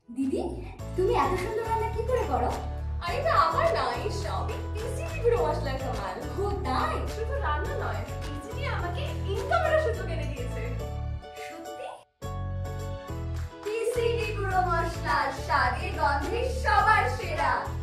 দিদি, তুমি এত সুন্দর রান্না কি করে করো? আরে এটা আমার নয়, সবই টিসিটি গুঁড়ো মশলার কামাল। ও তাই? শুধু রান্না নয়, টিসিটি আমাকে ইনকামেরও সুযোগ এনে দিয়েছে। সত্যি? টিসিটি গুঁড়ো মশলা স্বাদে গন্ধে সবার সেরা।